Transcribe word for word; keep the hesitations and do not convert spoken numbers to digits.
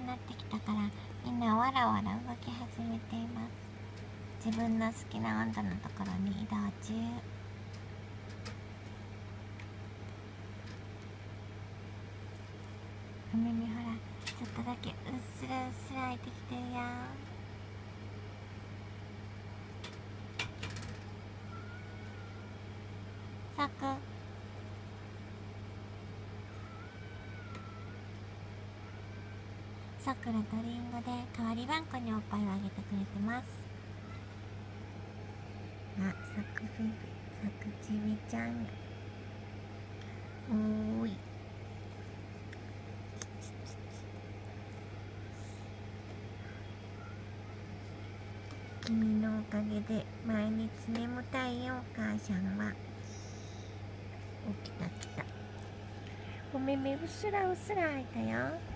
になってきたからみんなわらわら動き始めています。自分の好きな温度のところに移動中。お耳ほらちょっとだけうっすらうっすら開いてきてるよ。さくさくらとりんごで代わりばんこにおっぱいをあげてくれてます。あ、さくふびさくちびちゃんおーい君のおかげで毎日眠たいよ。お母さんは起きた来た。お目目うっすらうっすら開いたよ。